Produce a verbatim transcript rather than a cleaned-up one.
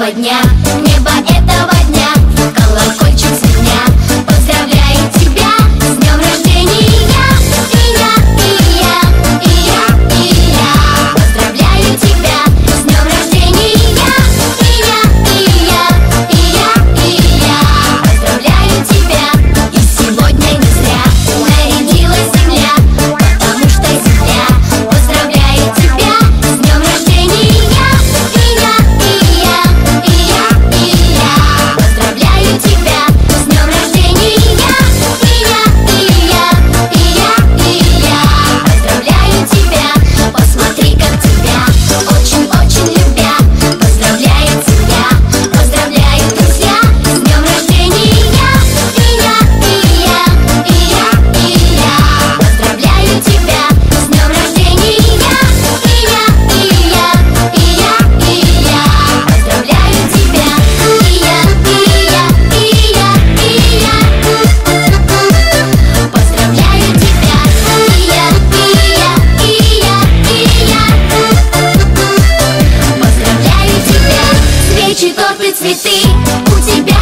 этого дня, небо этого дня, колокольчик звеня, поздравляю тебя с днем рождения. И я, и я, и я, и я поздравляю тебя с днем рождения. И я, и я, и я, и я поздравляю тебя. И сегодня не зря нарядилась земля, потому что земля поздравляет тебя с днем рождения. И я, и я, и я, и я поздравляю тебя с днем рождения. И я, и я, и я, и я поздравляю тебя. Посмотри, как тебя очень-очень любят, поздравляет тебя, поздравляют друзья с днем рождения. И я, и я, и я, и я поздравляю тебя с днем рождения. И я, и я, и я, и я поздравляю тебя. И я, и я, и я, и я поздравляю тебя. И я, и я, и я, и я поздравляю тебя. Свечи, торты, цветы, у тебя